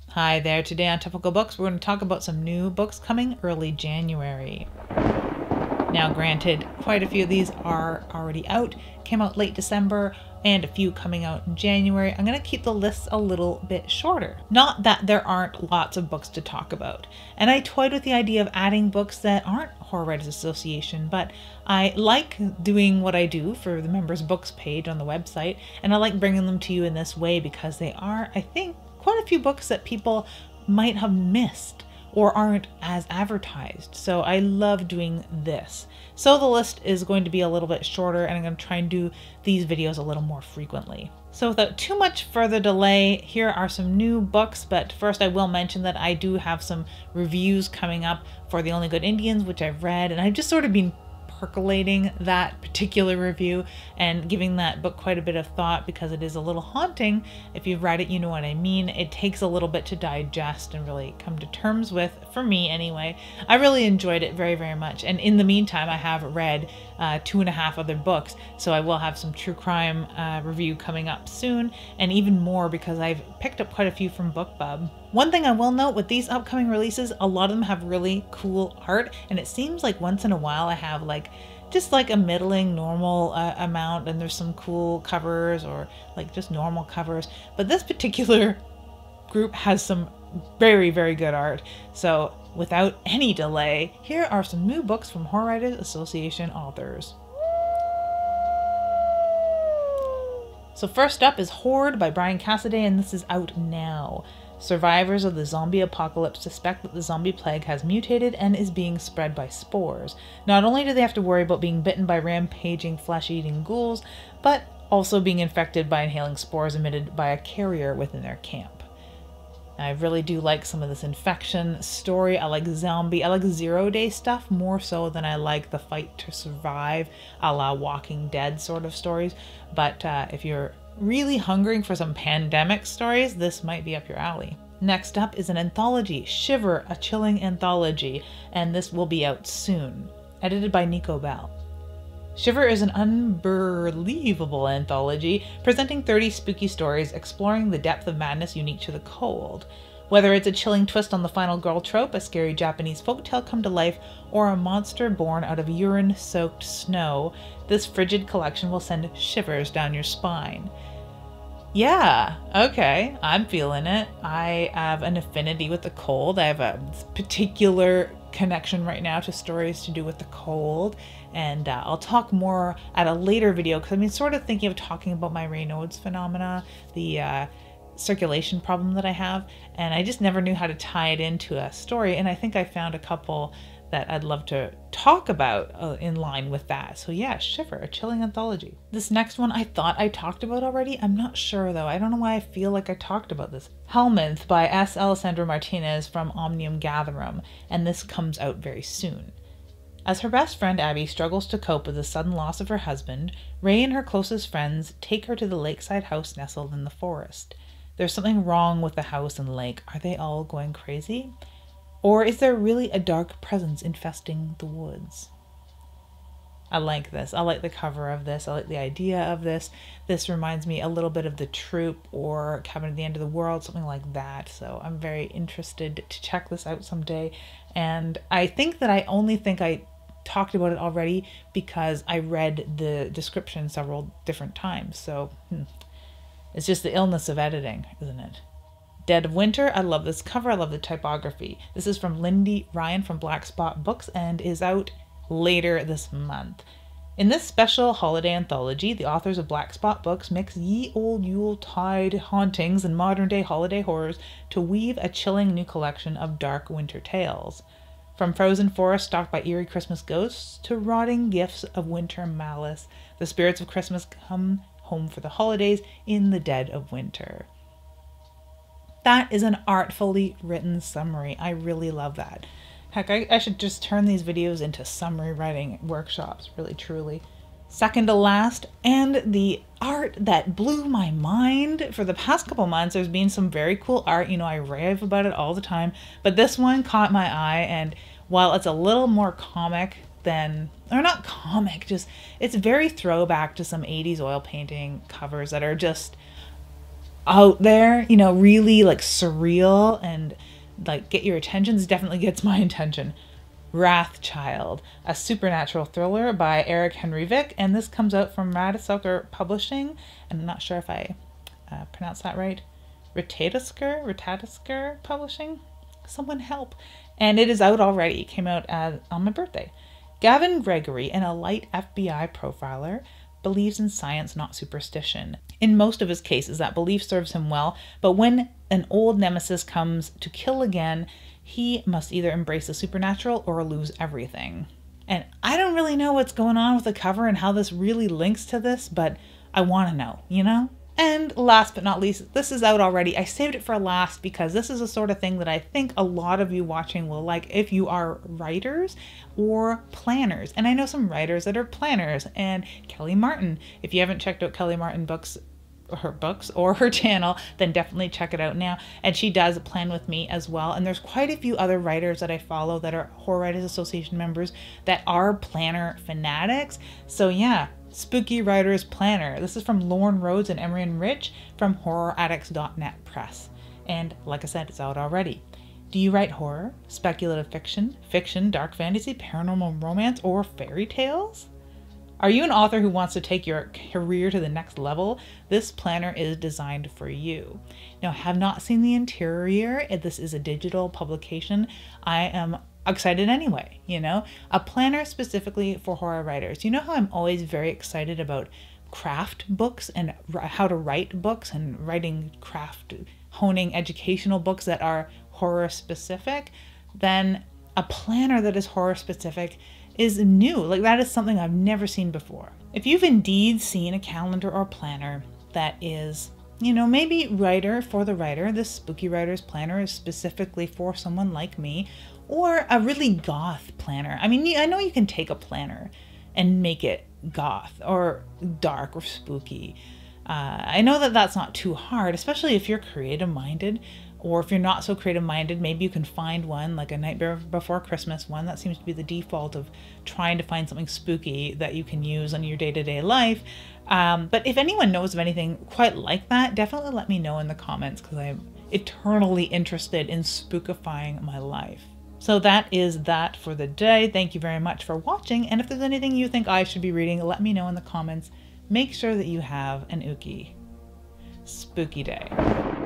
Hi there, today on Topical Books we're going to talk about some new books coming early January. Now granted, quite a few of these are already out, came out late December, and a few coming out in January. I'm going to keep the lists a little bit shorter. Not that there aren't lots of books to talk about. And I toyed with the idea of adding books that aren't Horror Writers Association, but I like doing what I do for the members books page on the website, and I like bringing them to you in this way because they are, I think, quite a few books that people might have missed or aren't as advertised. So I love doing this. So the list is going to be a little bit shorter, and I'm going to try and do these videos a little more frequently. So without too much further delay, here are some new books, but first I will mention that I do have some reviews coming up for The Only Good Indians, which I've read, and I've just sort of been percolating that particular review and giving that book quite a bit of thought because it is a little haunting. If you've read it, you know what I mean. It takes a little bit to digest and really come to terms with, for me anyway. I really enjoyed it very, very much. And in the meantime, I have read 2.5 other books, so I will have some true crime review coming up soon, and even more because I've picked up quite a few from BookBub. One thing I will note with these upcoming releases, a lot of them have really cool art, and it seems like once in a while I have just like a middling normal amount, and there's some cool covers or like just normal covers, but this particular group has some very, very good art. So without any delay, here are some new books from Horror Writers Association authors. So first up is Horde by Bryan Cassiday, and this is out now. Survivors of the zombie apocalypse suspect that the zombie plague has mutated and is being spread by spores. Not only do they have to worry about being bitten by rampaging flesh-eating ghouls, but also being infected by inhaling spores emitted by a carrier within their camp. I really do like some of this infection story. I like zombie, I like zero-day stuff more so than I like the fight to survive, a la Walking Dead sort of stories. But if you're really hungering for some pandemic stories, this might be up your alley. Next up is an anthology, Shiver, a chilling anthology, and this will be out soon. Edited by Nico. Shiver is an unbelievable anthology presenting 30 spooky stories exploring the depth of madness unique to the cold. Whether it's a chilling twist on the final girl trope, a scary Japanese folktale come to life, or a monster born out of urine-soaked snow, this frigid collection will send shivers down your spine. Yeah, okay, I'm feeling it. I have an affinity with the cold. I have a particular connection right now to stories to do with the cold, and I'll talk more at a later video because I'm sort of thinking of talking about my Rhoads phenomena, the circulation problem that I have, and I just never knew how to tie it into a story, and I think I found a couple that I'd love to talk about in line with that. So yeah, Shiver, a chilling anthology. This next one I thought I talked about already. I'm not sure though. I don't know why I feel like I talked about this. Helminth by S. Alessandro Martinez from Omnium Gatherum, and this comes out very soon. As her best friend Abby struggles to cope with the sudden loss of her husband, Ray and her closest friends take her to the lakeside house nestled in the forest. There's something wrong with the house and lake. Are they all going crazy? Or is there really a dark presence infesting the woods? I like this. I like the cover of this. I like the idea of this. This reminds me a little bit of The Troop or Cabin at the End of the World, something like that. So I'm very interested to check this out someday. And I think that I only think I talked about it already because I read the description several different times. So it's just the illness of editing, isn't it? Dead of Winter. I love this cover. I love the typography. This is from Lindy, Ryan from Black Spot Books and is out later this month. In this special holiday anthology, the authors of Black Spot Books mix ye old Yuletide hauntings and modern day holiday horrors to weave a chilling new collection of dark winter tales. From frozen forests stalked by eerie Christmas ghosts to rotting gifts of winter malice, the spirits of Christmas come home for the holidays in the dead of winter. That is an artfully written summary. I really love that. Heck, I should just turn these videos into summary writing workshops, really, truly. Second to last, and the art that blew my mind for the past couple months. There's been some very cool art. You know, I rave about it all the time, but this one caught my eye, and while it's a little more comic than, or not comic, just, it's very throwback to some 80s oil painting covers that are just out there, you know, really like surreal and like get your attention. This definitely gets my attention. Wrathchild, a supernatural thriller by Erik Vick, and this comes out from Ratatoskr Publishing, and I'm not sure if I pronounced that right. Ratatoskr Publishing? Someone help. And it is out already. It came out on my birthday. Gavin Gregory, an elite FBI profiler, believes in science, not superstition. In most of his cases, that belief serves him well, but when an old nemesis comes to kill again, he must either embrace the supernatural or lose everything. And I don't really know what's going on with the cover and how this really links to this, but I want to know, you know? And last but not least, this is out already. I saved it for last because this is the sort of thing that I think a lot of you watching will like if you are writers or planners. And I know some writers that are planners. And Kelly Martin, if you haven't checked out Kelly Martin books or her channel, then definitely check it out now. And she does plan with me as well. And there's quite a few other writers that I follow that are Horror Writers Association members that are planner fanatics. So yeah, Spooky Writers Planner. This is from Loren, Rhoads, and Emerian Rich from HorrorAddicts.net Press. And like I said, it's out already. Do you write horror, speculative fiction, dark fantasy, paranormal romance, or fairy tales? Are you an author who wants to take your career to the next level? This planner is designed for you. Now, I have not seen the interior. This is a digital publication. I am excited anyway, you know? A planner specifically for horror writers. You know how I'm always very excited about craft books and how to write books and writing craft, honing educational books that are horror specific? Then a planner that is horror specific is new. Like, that is something I've never seen before. If you've indeed seen a calendar or planner that is, you know, maybe writer for the writer, this Spooky Writers Planner is specifically for someone like me, or a really goth planner. I mean, I know you can take a planner and make it goth or dark or spooky. I know that that's not too hard, especially if you're creative minded. Or if you're not so creative minded, maybe you can find one like A Nightmare Before Christmas one. That seems to be the default of trying to find something spooky that you can use on your day-to-day life. But if anyone knows of anything quite like that, definitely let me know in the comments, because I'm eternally interested in spookifying my life. So that is that for the day. Thank you very much for watching. And if there's anything you think I should be reading, let me know in the comments. Make sure that you have an ooky, spooky day.